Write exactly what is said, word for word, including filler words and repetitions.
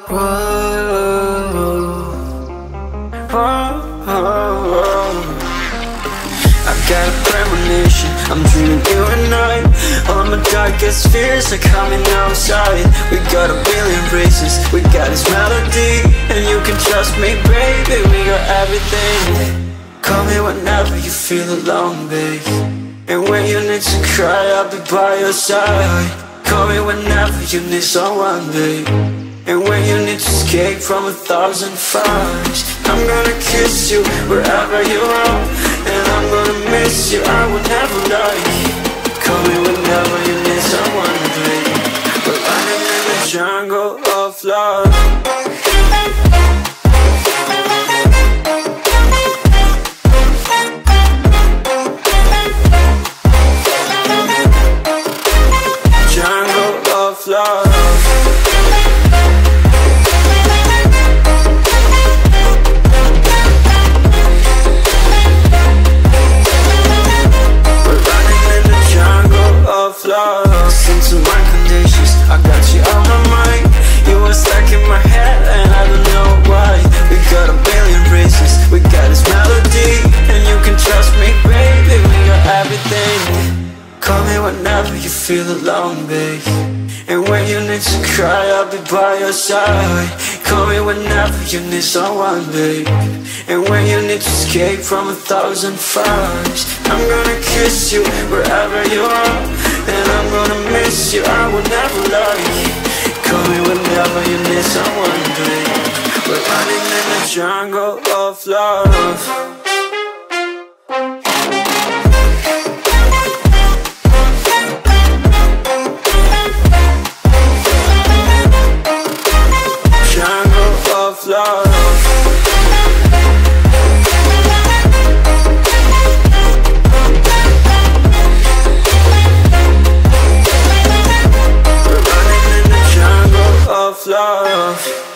Whoa, whoa, whoa. I got a premonition, I'm dreaming you and I. All my darkest fears are coming outside. We got a billion races, we got this melody. And you can trust me, baby, we got everything. Call me whenever you feel alone, babe. And when you need to cry, I'll be by your side. Call me whenever you need someone, babe. And when you need to escape from a thousand fires, I'm gonna kiss you wherever you are. And I'm gonna miss you, I will never lie. Call me whenever you need someone, babe. We're running in the jungle of love. Love. We're running in the jungle of love. Listen to my conditions, I got you on my mind. You were stuck in my head and I don't know why. We got a billion races, we got this melody. And you can trust me, baby, we got everything. Call me whenever you feel alone, babe. And when you need to cry, I'll be by your side. Call me whenever you need someone, babe. And when you need to escape from a thousand fires, I'm gonna kiss you wherever you are. And I'm gonna miss you, I will never lie. Call me whenever you need someone, babe. We're running in the jungle of love. Love. We're running in the jungle of love.